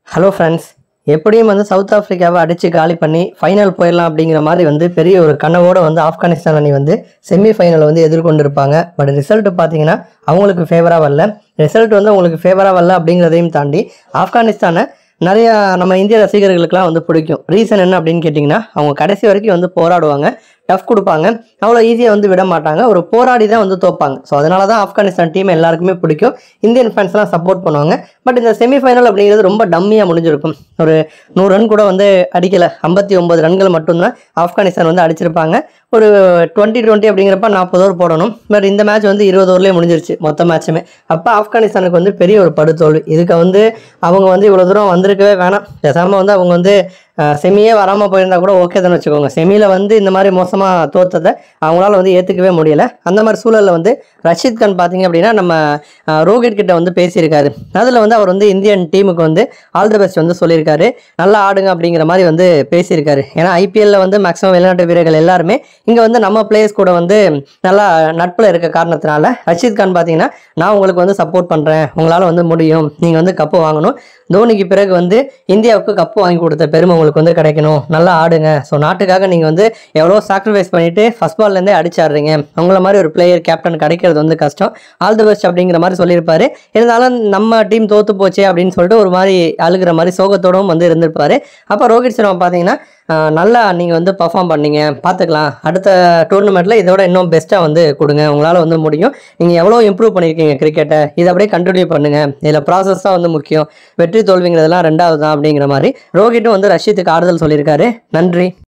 Hello friends, எப்படியும் வந்து south ஆஃப்ரிக்காவை அடித்து காலி பண்ணி ஃபைனல் போயிடலாம் அப்படிங்கிற மாதிரி வந்து பெரிய ஒரு கனவோடு வந்து ஆப்கானிஸ்தான் அணி வந்து செமிஃபைனல் வந்து எதிர்கொண்டிருப்பாங்க. பட் ரிசல்ட் பார்த்தீங்கன்னா அவங்களுக்கு ஃபேவராக வரல. ரிசல்ட் வந்து அவங்களுக்கு ஃபேவராக வரல அப்படிங்கிறதையும் தாண்டி ஆப்கானிஸ்தானை நிறையா நம்ம இந்திய ரசிகர்களுக்கெல்லாம் வந்து பிடிக்கும். ரீசன் என்ன அப்படின்னு கேட்டிங்கன்னா, அவங்க கடைசி வரைக்கும் வந்து போராடுவாங்க, டஃப் கொடுப்பாங்க, அவ்வளோ ஈஸியாக வந்து விட மாட்டாங்க, ஒரு போராடி தான் வந்து தோப்பாங்க. ஸோ அதனால தான் ஆப்கானிஸ்தான் டீம் எல்லாருக்குமே பிடிக்கும். இந்தியன் ஃபேன்ஸ்லாம் சப்போர்ட் பண்ணுவாங்க. பட் இந்த செமிஃபைனல் அப்படிங்கிறது ரொம்ப டம்மியாக முடிஞ்சிருக்கும். ஒரு 100 ரன் கூட வந்து அடிக்கலை, 59 ரன்கள் மட்டும்தான் ஆப்கானிஸ்தான் வந்து அடிச்சிருப்பாங்க. ஒரு 20-20 அப்படிங்கிறப்ப 40 ஓவர் போடணும். பட் இந்த மேட்ச் வந்து 20 ஓவர்லேயே முடிஞ்சிருச்சு மொத்த மேட்சுமே. அப்போ ஆப்கானிஸ்தானுக்கு வந்து பெரிய ஒரு படுதோல்வி. இதுக்கு வந்து அவங்க வந்து இவ்வளோ தூரம் வந்திருக்கவே வேணாம். பேசாமல் வந்து அவங்க வந்து செமியே வராமல் போயிருந்தா கூட ஓகே தானே வச்சுக்கோங்க. செமியில் வந்து இந்த மாதிரி மோசமாக தோற்றதை அவங்களால வந்து ஏற்றுக்கவே முடியலை. அந்த மாதிரி சூழலில் வந்து ரஷீத் கான் பார்த்தீங்க அப்படின்னா நம்ம ரோஹித் கிட்ட வந்து பேசியிருக்காரு. அதில் வந்து அவர் வந்து இந்தியன் டீமுக்கு வந்து ஆல் தி பெஸ்ட் வந்து சொல்லியிருக்காரு, நல்லா ஆடுங்க அப்படிங்கிற மாதிரி வந்து பேசியிருக்காரு. ஏன்னா ஐபிஎல்லில் வந்து மேக்ஸிமம் வெளிநாட்டு வீரர்கள் எல்லாருமே இங்கே வந்து நம்ம பிளேயர்ஸ் கூட வந்து நல்லா நட்பில் இருக்க காரணத்தினால ரஷீத் கான் பார்த்தீங்கன்னா, நான் உங்களுக்கு வந்து சப்போர்ட் பண்ணுறேன், உங்களால் வந்து முடியும், நீங்கள் வந்து கப்பு வாங்கணும், தோனிக்கு பிறகு வந்து இந்தியாவுக்கு கப்பு வாங்கி கொடுத்த பெருமை உங்களுக்கு வந்து கிடைக்கணும், நல்லா ஆடுங்க, ஸோ நாட்டுக்காக நீங்கள் வந்து எவ்வளோ சாக்ரிஃபைஸ் பண்ணிவிட்டு ஃபஸ்ட் பால்லேருந்தே அடிச்சாடுறீங்க, உங்களை மாதிரி ஒரு பிளேயர் கேப்டன் கிடைக்கிறது வந்து கஷ்டம், ஆல் தி பெஸ்ட் அப்படிங்கிற மாதிரி சொல்லியிருப்பாரு. இருந்தாலும் நம்ம டீம் தோற்று போச்சே அப்படின்னு சொல்லிட்டு ஒரு மாதிரி அழுகிற மாதிரி சோகத்தோடும் வந்து இருந்திருப்பாரு. அப்போ ரோஹித் சர்மா பார்த்தீங்கன்னா, நல்லா நீங்கள் வந்து பர்ஃபார்ம் பண்ணீங்க, பார்த்துக்கலாம், அடுத்த டூர்னமெண்ட்டில் இதோட இன்னும் பெஸ்ட்டாக வந்து கொடுங்க, உங்களால் வந்து முடியும், நீங்கள் எவ்வளோ இம்ப்ரூவ் பண்ணியிருக்கீங்க கிரிக்கெட்டை, இதை அப்படியே கண்டினியூ பண்ணுங்கள், இதில் ப்ராசஸ் தான் வந்து முக்கியம், வெற்றி தோல்விங்கிறதெல்லாம் ரெண்டாவது தான் அப்படிங்கிற மாதிரி ரோஹிட்டும் வந்து ரஷீத்துக்கு ஆறுதல் சொல்லியிருக்காரு. நன்றி.